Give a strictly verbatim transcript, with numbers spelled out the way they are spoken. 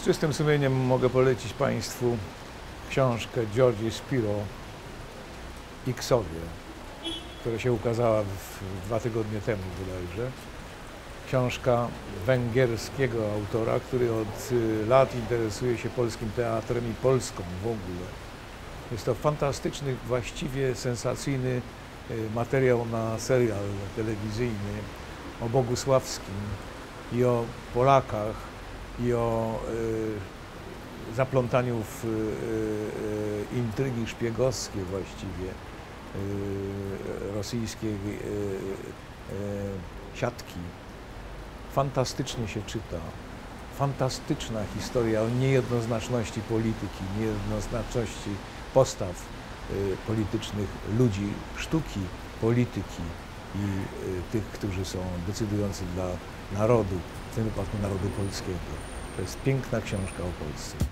Z czystym sumieniem mogę polecić Państwu książkę Giorgi Spiro X-owie, która się ukazała w, dwa tygodnie temu bodajże. Książka węgierskiego autora, który od lat interesuje się polskim teatrem i Polską w ogóle. Jest to fantastyczny, właściwie sensacyjny materiał na serial telewizyjny o Bogusławskim i o Polakach i o y, zaplątaniu w y, y, intrygi szpiegowskie właściwie y, rosyjskiej y, y, siatki. Fantastycznie się czyta. Fantastyczna historia o niejednoznaczności polityki, niejednoznaczności postaw y, politycznych ludzi, sztuki polityki i y, tych, którzy są decydujący dla narodu, w tym wypadku narodu polskiego. To jest piękna książka o Polsce.